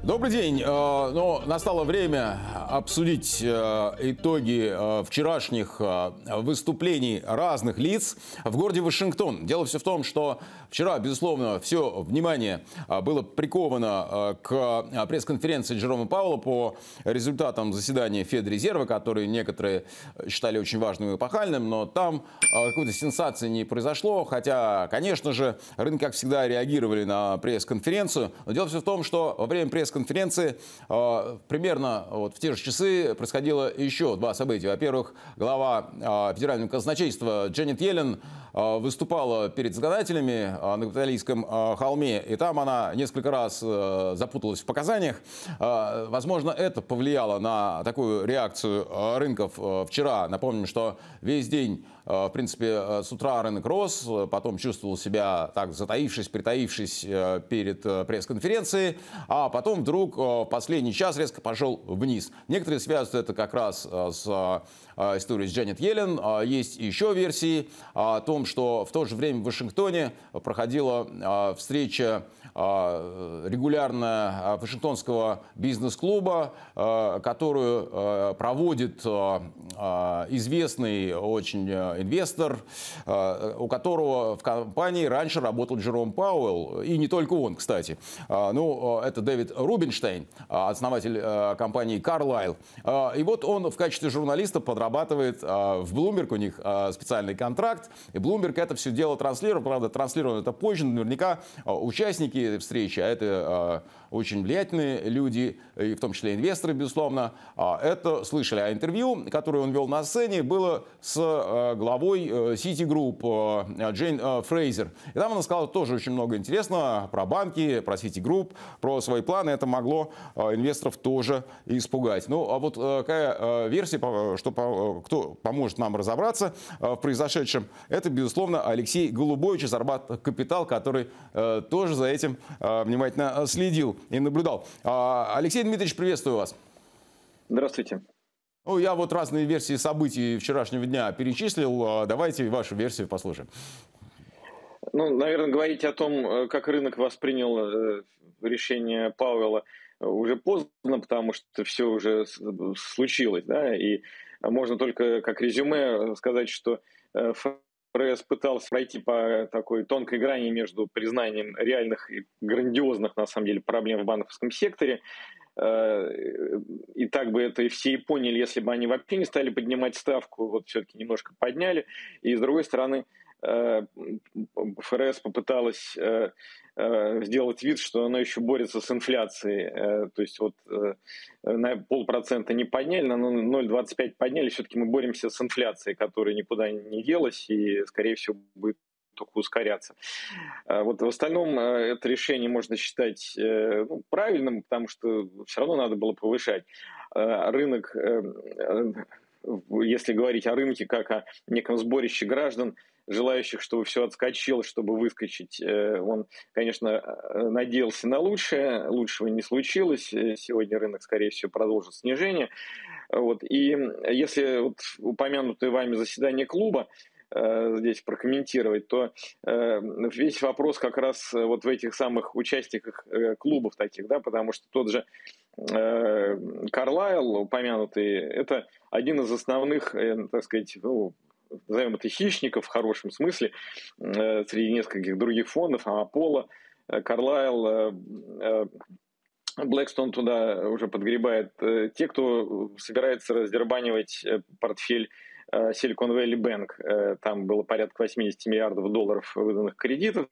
Добрый день. Ну, настало время обсудить итоги вчерашних выступлений разных лиц в городе Вашингтон. Дело все в том, что вчера, безусловно, все внимание было приковано к пресс-конференции Джерома Пауэлла по результатам заседания Федрезерва, который некоторые считали очень важным и эпохальным, но там какой-то сенсации не произошло, хотя, конечно же, рынки, как всегда, реагировали на пресс-конференцию. Но дело все в том, что во время пресс-конференции примерно в те же часы происходило еще два события. Во-первых, глава федерального казначейства Дженет Йеллен выступала перед законодателями на Капитолийском холме, и там она несколько раз запуталась в показаниях. Возможно, это повлияло на такую реакцию рынков вчера. Напомним, что весь день, в принципе, с утра рынок рос, потом чувствовал себя так затаившись, притаившись перед пресс-конференцией, а потом вдруг в последний час резко пошел вниз. Некоторые связывают это как раз с историей с Дженет Йеллен. Есть еще версии о том, что в то же время в Вашингтоне проходила встреча регулярная Вашингтонского бизнес-клуба, которую проводит известный очень инвестор, у которого в компании раньше работал Джером Пауэлл, и не только он, кстати. Ну, это Дэвид Рубинштейн, основатель компании Carlyle. И вот он в качестве журналиста подрабатывает в Bloomberg, у них специальный контракт, и Bloomberg это все дело транслировал, правда, транслировал это позже, наверняка участники этой встречи, а это очень влиятельные люди, и в том числе инвесторы, безусловно, это слышали. А интервью, которое он вел на сцене, было с главой Citigroup Джейн Фрейзер. И там она сказала тоже очень много интересного про банки, про Citigroup, про свои планы. Это могло инвесторов тоже испугать. Ну, а вот какая версия, кто поможет нам разобраться в произошедшем, это, безусловно, Алексей Голубович из Арбат Капитал, который тоже за этим внимательно следил и наблюдал. Алексей Дмитриевич, приветствую вас. Здравствуйте. Ну, я вот разные версии событий вчерашнего дня перечислил. Давайте вашу версию послушаем. Ну, наверное, говорить о том, как рынок воспринял решение Пауэлла, уже поздно, потому что все уже случилось, да, и можно только как резюме сказать, что ФРС пытался пройти по такой тонкой грани между признанием реальных и грандиозных, на самом деле, проблем в банковском секторе. И так бы это и все и поняли, если бы они вообще не стали поднимать ставку, вот все-таки немножко подняли. И с другой стороны, ФРС попыталась сделать вид, что она еще борется с инфляцией. То есть вот на 0,5% не подняли, на 0,25 подняли. Все-таки мы боремся с инфляцией, которая никуда не делась и, скорее всего, будет только ускоряться. Вот в остальном это решение можно считать правильным, потому что все равно надо было повышать. Рынок, если говорить о рынке как о неком сборище граждан, желающих, чтобы все отскочило, чтобы выскочить, он, конечно, надеялся на лучшее, лучшего не случилось. Сегодня рынок, скорее всего, продолжит снижение. Вот. И если вот упомянутое вами заседание клуба здесь прокомментировать, то весь вопрос как раз вот в этих самых участниках клубов таких, да, потому что тот же Carlyle, упомянутый, это один из основных, так сказать, назовем это хищников в хорошем смысле, среди нескольких других фондов, Apollo, Carlyle, Blackstone туда уже подгребает те, кто собирается раздербанивать портфель Silicon Valley Bank. Там было порядка 80 миллиардов долларов выданных кредитов,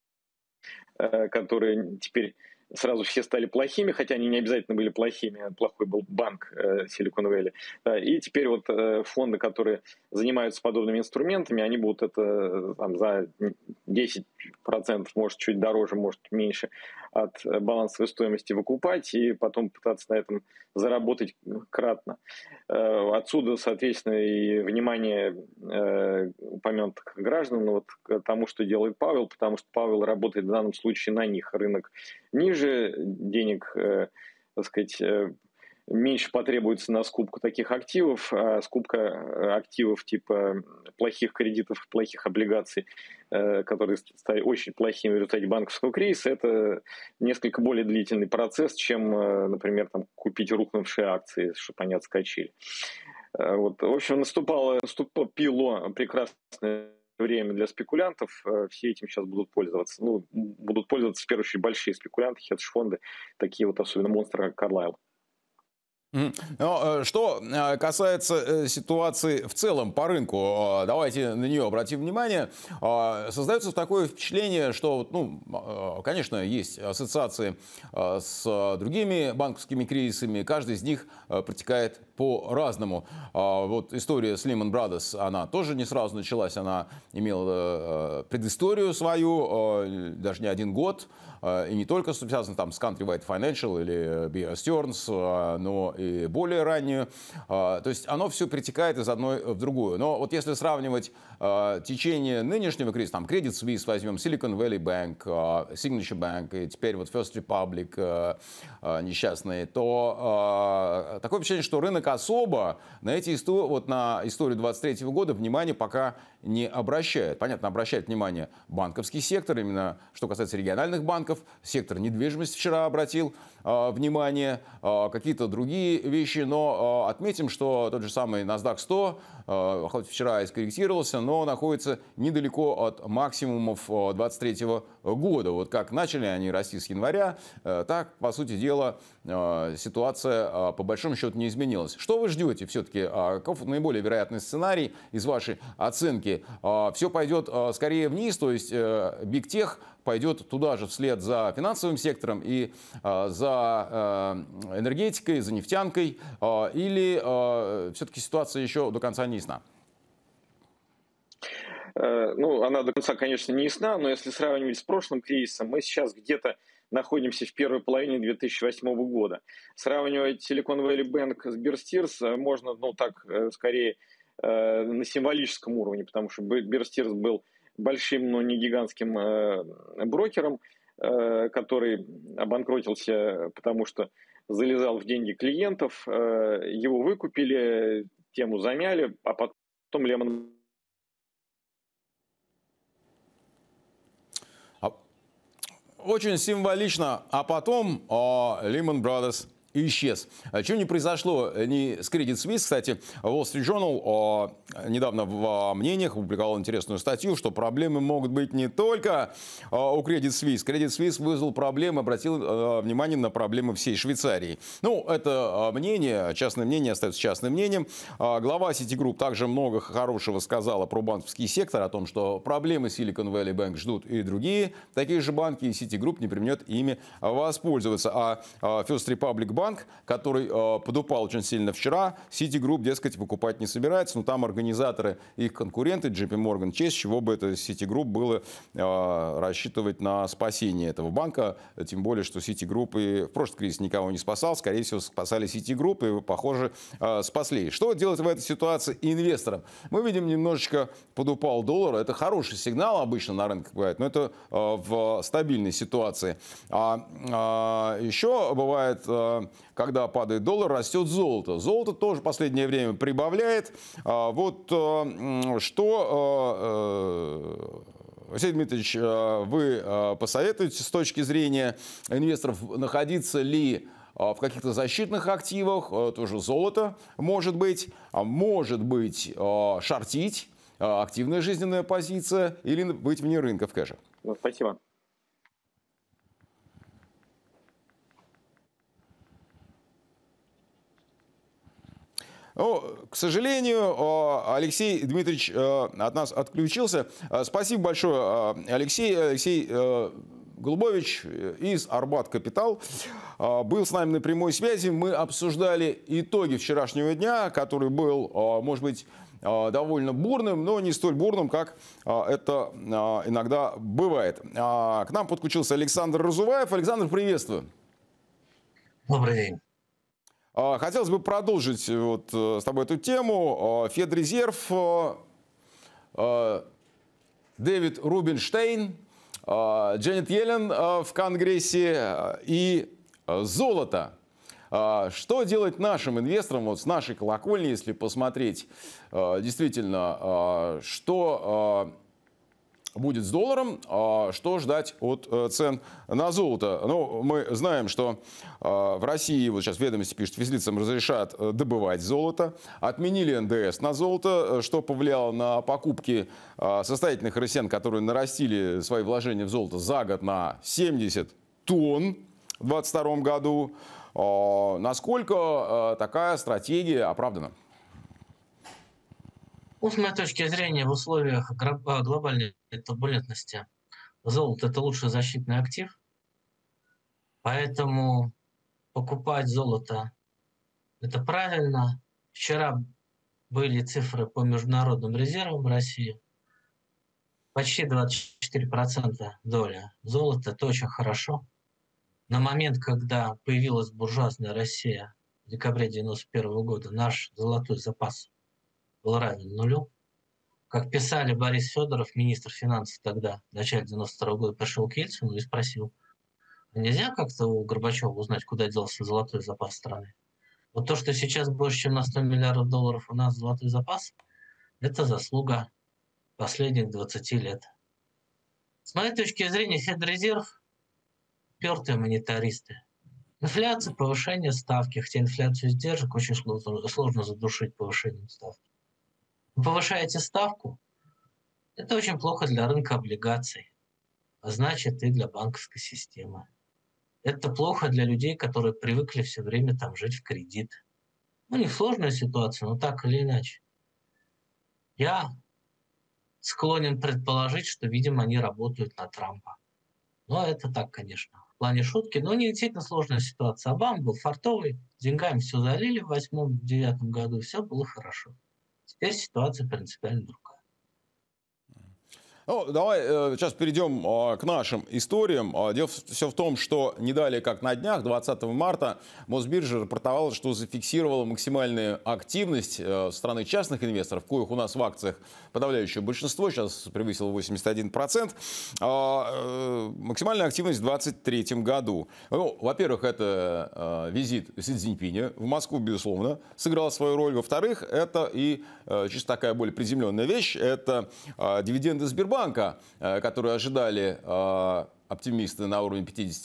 которые теперь сразу все стали плохими, хотя они не обязательно были плохими, плохой был банк Silicon Valley. И теперь вот фонды, которые занимаются подобными инструментами, они будут это там, за 10%, может чуть дороже, может меньше от балансовой стоимости выкупать и потом пытаться на этом заработать кратно. Отсюда, соответственно, и внимание упомянутых граждан вот, к тому, что делает Пауэлл, потому что Пауэлл работает в данном случае на них. Рынок ниже, денег, так сказать, меньше потребуется на скупку таких активов, а скупка активов типа плохих кредитов, плохих облигаций, которые стали очень плохими в результате банковского кризиса, это несколько более длительный процесс, чем, например, там, купить рухнувшие акции, чтобы они отскочили. Вот. В общем, наступило прекрасное время для спекулянтов. Все этим сейчас будут пользоваться. Ну, будут пользоваться, в первую очередь, большие спекулянты, хедж-фонды, такие вот особенно монстры, как Carlyle. Но что касается ситуации в целом по рынку, давайте на нее обратим внимание. Создается такое впечатление, что, ну, конечно, есть ассоциации с другими банковскими кризисами, каждый из них протекает по-разному. Вот история с Lehman Brothers, она тоже не сразу началась, она имела предысторию свою, даже не один год. И не только связано там с Countrywide Financial или Bear Stearns, но и более раннюю. То есть оно все перетекает из одной в другую. Но вот если сравнивать течение нынешнего кризиса, там Credit Suisse возьмем, Silicon Valley Bank, Signature Bank и теперь вот First Republic несчастные, то такое впечатление, что рынок особо на эти вот на историю 23 года внимания пока не обращает. Понятно, обращает внимание банковский сектор, именно что касается региональных банков. Сектор недвижимости вчера обратил внимание, какие-то другие вещи. Но отметим, что тот же самый NASDAQ 100, хоть вчера и скорректировался, но находится недалеко от максимумов 23 года. Вот как начали они расти с января, так, по сути дела, ситуация по большому счету не изменилась. Что вы ждете все-таки? Каков наиболее вероятный сценарий из вашей оценки? Все пойдет скорее вниз, то есть Big Tech пойдет туда же вслед за финансовым сектором и за энергетикой, за нефтянкой, или все-таки ситуация еще до конца не ясна? Ну, она до конца, конечно, не ясна, но если сравнивать с прошлым кризисом, мы сейчас где-то находимся в первой половине 2008 года. Сравнивать Silicon Valley Bank с Bear Stearns можно, ну, так, скорее, на символическом уровне, потому что Bear Stearns был большим, но не гигантским брокером, который обанкротился, потому что залезал в деньги клиентов, его выкупили, тему замяли, а потом Lehman. Очень символично, а потом Lehman Brothers исчез. Чего не произошло ни с Credit Suisse. Кстати, Wall Street Journal недавно в мнениях опубликовал интересную статью, что проблемы могут быть не только у Credit Suisse. Credit Suisse вызвал проблемы, обратил внимание на проблемы всей Швейцарии. Ну, это мнение, частное мнение остается частным мнением. Глава Citigroup также много хорошего сказала про банковский сектор, о том, что проблемы Silicon Valley Bank ждут и другие такие же банки, и Citigroup не применет ими воспользоваться. А First Republic Bank, который подупал очень сильно вчера, Citigroup, дескать, выкупать не собирается. Но там организаторы, их конкуренты, JP Morgan Chase, чего бы это Citigroup было рассчитывать на спасение этого банка. Тем более, что Citigroup и в прошлый кризис никого не спасал. Скорее всего, спасали Citigroup и, похоже, спасли. Что делать в этой ситуации инвесторам? Мы видим, немножечко подупал доллар. Это хороший сигнал обычно на рынке бывает, но это в стабильной ситуации. Еще бывает, когда падает доллар, растет золото. Золото тоже в последнее время прибавляет. Вот что, Василий Дмитриевич, вы посоветуете с точки зрения инвесторов, находиться ли в каких-то защитных активах, тоже золото, может быть шортить, активная жизненная позиция, или быть вне рынка в кэше? Спасибо. Ну, к сожалению, Алексей Дмитриевич от нас отключился. Спасибо большое, Алексей. Алексей Голубович из Арбат Капитал был с нами на прямой связи. Мы обсуждали итоги вчерашнего дня, который был, может быть, довольно бурным, но не столь бурным, как это иногда бывает. К нам подключился Александр Разуваев. Александр, приветствую. Добрый день. Хотелось бы продолжить вот с тобой эту тему. Федрезерв, Дэвид Рубинштейн, Дженет Йеллен в Конгрессе и золото. Что делать нашим инвесторам вот с нашей колокольни, если посмотреть действительно, что будет с долларом, что ждать от цен на золото? Ну, мы знаем, что в России, вот сейчас ведомости пишут, физлицам разрешат добывать золото, отменили НДС на золото, что повлияло на покупки состоятельных россиян, которые нарастили свои вложения в золото за год на 70 тонн в 2022 году. Насколько такая стратегия оправдана? Ну, с моей точки зрения, в условиях глобальной турбулентности золото – это лучший защитный актив, поэтому покупать золото – это правильно. Вчера были цифры по международным резервам России. Почти 24% доля золота – это очень хорошо. На момент, когда появилась буржуазная Россия в декабре 1991 года, наш золотой запас был равен нулю. Как писали Борис Федоров, министр финансов тогда, в начале 92 года, пришел к Ельцину и спросил, нельзя как-то у Горбачева узнать, куда делся золотой запас страны? Вот то, что сейчас больше, чем на 100 миллиардов долларов у нас золотой запас, это заслуга последних 20 лет. С моей точки зрения, Федрезерв – пертые монетаристы. Инфляция, повышение ставки, хотя инфляцию сдержек очень сложно задушить повышением ставки. Вы повышаете ставку, это очень плохо для рынка облигаций, а значит и для банковской системы. Это плохо для людей, которые привыкли все время там жить в кредит. У них сложная ситуация, но так или иначе. Я склонен предположить, что, видимо, они работают на Трампа. Но это так, конечно, в плане шутки. Но у них действительно сложная ситуация. Обама был фартовый, деньгами все залили в 2008-2009 году, и все было хорошо. Теперь ситуация принципиально другая. Ну, давай сейчас перейдем к нашим историям. Дело все в том, что не далее, как на днях, 20 марта, Мосбиржа рапортовала, что зафиксировала максимальную активность со стороны частных инвесторов, коих у нас в акциях подавляющее большинство, сейчас превысило 81%. Максимальная активность в 2023 году. Ну, во-первых, это визит Си Цзиньпиня в Москву, безусловно, сыграл свою роль. Во-вторых, это и чисто такая более приземленная вещь, это дивиденды Сбербанка, которые ожидали оптимисты на уровне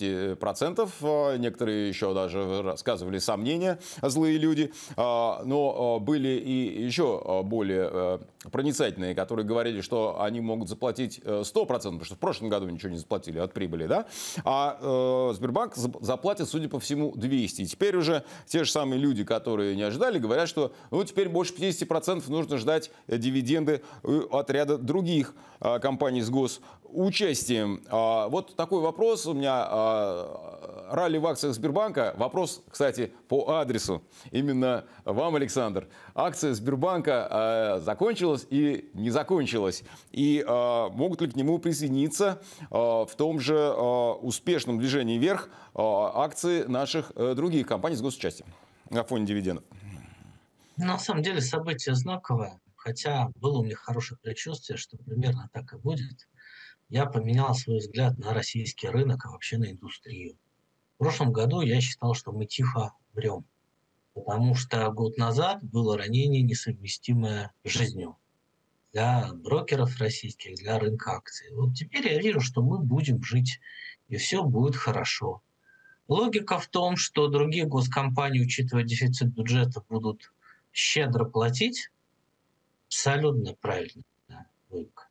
50%. Некоторые еще даже рассказывали сомнения, злые люди. Но были и еще более проницательные, которые говорили, что они могут заплатить 100%, потому что в прошлом году ничего не заплатили от прибыли. Да? А Сбербанк заплатит, судя по всему, 200%. И теперь уже те же самые люди, которые не ожидали, говорят, что ну, теперь больше 50% нужно ждать дивиденды от ряда других компаний с госучастием. Вот такой вопрос у меня. Ралли в акциях Сбербанка. Вопрос, кстати, по адресу. Именно вам, Александр. Акция Сбербанка закончилась и не закончилась. И могут ли к нему присоединиться в том же успешном движении вверх акции наших других компаний с госучастием на фоне дивидендов? На самом деле событие знаковое. Хотя было у меня хорошее предчувствие, что примерно так и будет. Я поменял свой взгляд на российский рынок и вообще на индустрию. В прошлом году я считал, что мы тихо врем, потому что год назад было ранение, несовместимое с жизнью для брокеров российских, для рынка акций. Вот теперь я вижу, что мы будем жить, и все будет хорошо. Логика в том, что другие госкомпании, учитывая дефицит бюджета, будут щедро платить. Абсолютно правильная логика.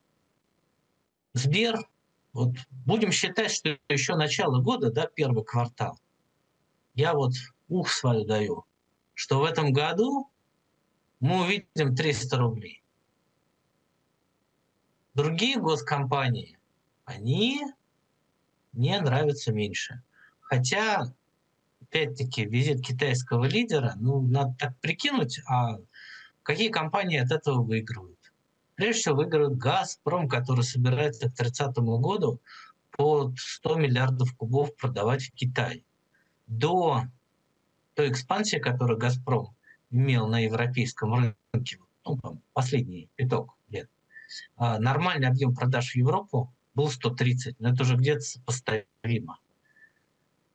Сбер, вот будем считать, что еще начало года, да, первый квартал. Я вот свою даю, что в этом году мы увидим 300 рублей. Другие госкомпании, они мне нравятся меньше. Хотя, опять-таки, визит китайского лидера, ну, надо так прикинуть, а какие компании от этого выигрывают? Прежде всего выигрывает «Газпром», который собирается к 2030 году по 100 миллиардов кубов продавать в Китай. До той экспансии, которую «Газпром» имел на европейском рынке, ну, там, последний пяток лет, нормальный объем продаж в Европу был 130, но это уже где-то сопоставимо.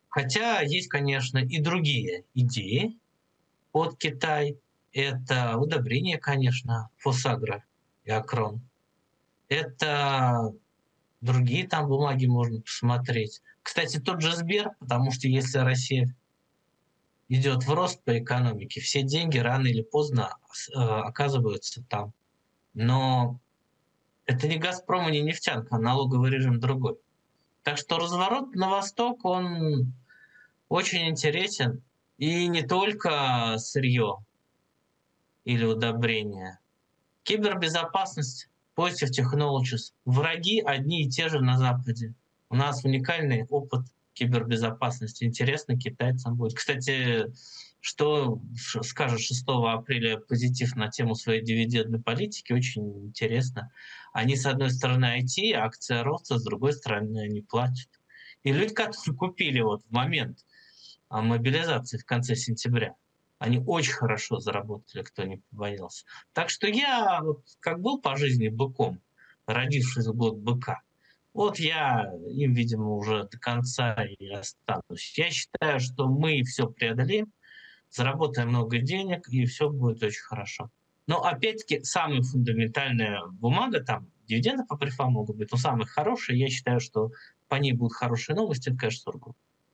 Хотя есть, конечно, и другие идеи под Китай. Это удобрение, конечно, Фосагро и Акрон. Это другие там бумаги можно посмотреть. Кстати, тот же Сбер, потому что если Россия идет в рост по экономике, все деньги рано или поздно оказываются там. Но это не «Газпром» и не нефтянка, а налоговый режим другой. Так что разворот на восток, он очень интересен. И не только сырье или удобрения. Кибербезопасность, Positive Technologies. Враги одни и те же на Западе. У нас уникальный опыт кибербезопасности. Интересно китайцам будет. Кстати, что скажет 6 апреля позитив на тему своей дивидендной политики, очень интересно. Они, с одной стороны, IT, акция роста, с другой стороны, они платят. И люди, которые купили вот в момент мобилизации в конце сентября, они очень хорошо заработали, кто не побоялся. Так что я, вот, как был по жизни быком, родившись в год быка, вот я им, видимо, уже до конца и останусь. Я считаю, что мы все преодолеем, заработаем много денег, и все будет очень хорошо. Но опять-таки, самая фундаментальная бумага, там дивиденды по префам могут быть, но самые хорошие, я считаю, что по ней будут хорошие новости, это, конечно, Сургут.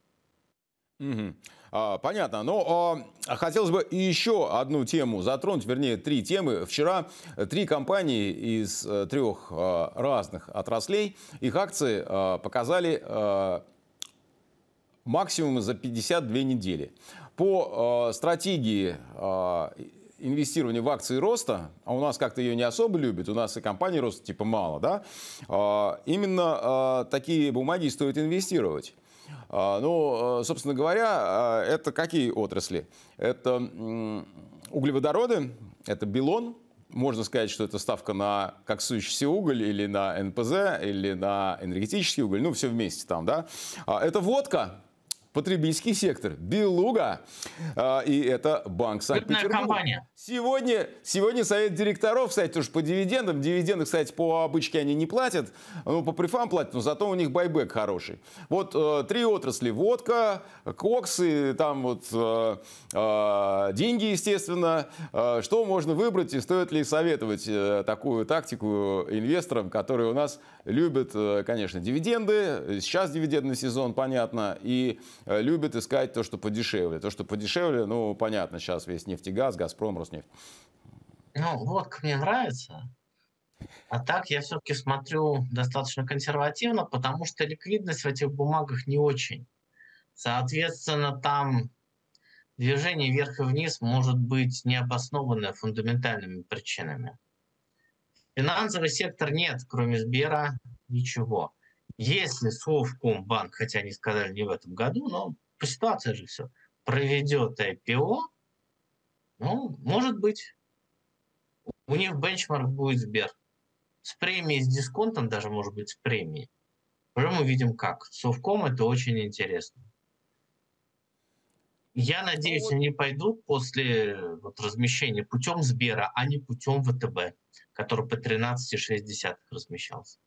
Понятно. Но хотелось бы еще одну тему затронуть, вернее, 3 темы. Вчера 3 компании из 3 разных отраслей, их акции показали максимум за 52 недели. По стратегии инвестирования в акции роста, а у нас как-то ее не особо любят, у нас и компаний роста типа мало, да, именно такие бумаги стоит инвестировать. Ну, собственно говоря, это какие отрасли? Это углеводороды, это Белон. Можно сказать, что это ставка на коксующийся уголь или на НПЗ, или на энергетический уголь. Ну, все вместе там, да. Это водка, потребительский сектор, Белуга, и это Банк Санкт-Петербурга. Сегодня совет директоров, кстати, тоже по дивидендам. Дивиденды, кстати, по обычке они не платят, ну, по префам платят, но зато у них байбек хороший. Вот 3 отрасли: водка, коксы, там вот деньги, естественно. Что можно выбрать и стоит ли советовать такую тактику инвесторам, которые у нас любят, конечно, дивиденды. Сейчас дивидендный сезон, понятно, и любят искать то, что подешевле. То, что подешевле, ну, понятно, сейчас весь нефтегаз, Газпром, Роснефть. Ну, водка мне нравится. А так я все-таки смотрю достаточно консервативно, потому что ликвидность в этих бумагах не очень. Соответственно, там движение вверх и вниз может быть необоснованное фундаментальными причинами. Финансовый сектор нет, кроме Сбера, ничего. Если Совкомбанк, хотя они сказали не в этом году, но по ситуации же все, проведет IPO, ну, может быть, у них бенчмарк будет Сбер. С премией, с дисконтом даже, может быть, с премией. Уже мы видим как. Совком это очень интересно. Я надеюсь, они пойдут после вот размещения путем Сбера, а не путем ВТБ, который по 13,6 размещался.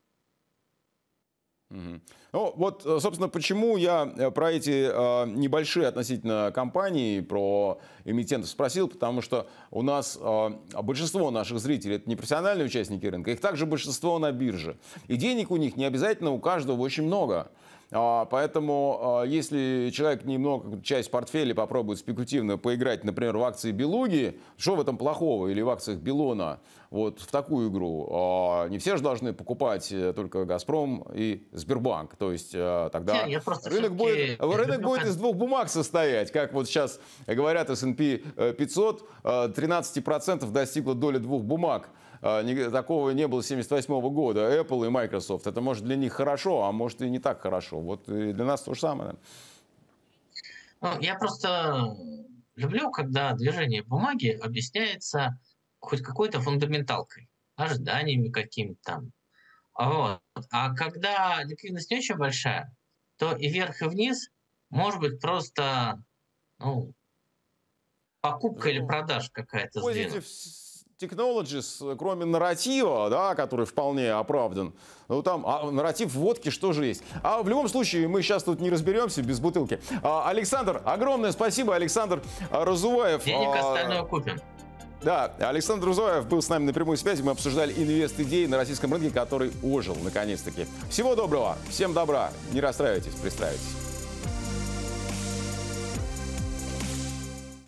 Ну, вот, собственно, почему я про эти небольшие относительно компании, про эмитентов спросил, потому что у нас большинство наших зрителей — это не профессиональные участники рынка, их также большинство на бирже. И денег у них не обязательно у каждого очень много. Поэтому, если человек немного, часть портфеля попробует спекулятивно поиграть, например, в акции Белуги, что в этом плохого, или в акциях Белона, вот в такую игру, не все же должны покупать только Газпром и Сбербанк. То есть тогда рынок будет из 2 бумаг состоять, как вот сейчас говорят, S&P 500 13% достигла доля 2 бумаг. Такого не было с 1978 года. Apple и Microsoft. Это может для них хорошо, а может и не так хорошо. Вот и для нас то же самое. Ну, я просто люблю, когда движение бумаги объясняется хоть какой-то фундаменталкой, ожиданиями какими-то там. Вот. А когда ликвидность не очень большая, то и вверх, и вниз может быть просто покупка или продажа какая-то сдвинута. Technologies, кроме нарратива, да, который вполне оправдан, ну там нарратив водки что же есть. А в любом случае мы сейчас тут не разберемся без бутылки. Александр, огромное спасибо, Александр Разуваев. Денег остальное купим. Да, Александр Разуваев был с нами на прямой связи. Мы обсуждали инвест-идеи на российском рынке, который ожил наконец-таки. Всего доброго, всем добра, не расстраивайтесь, пристраивайтесь.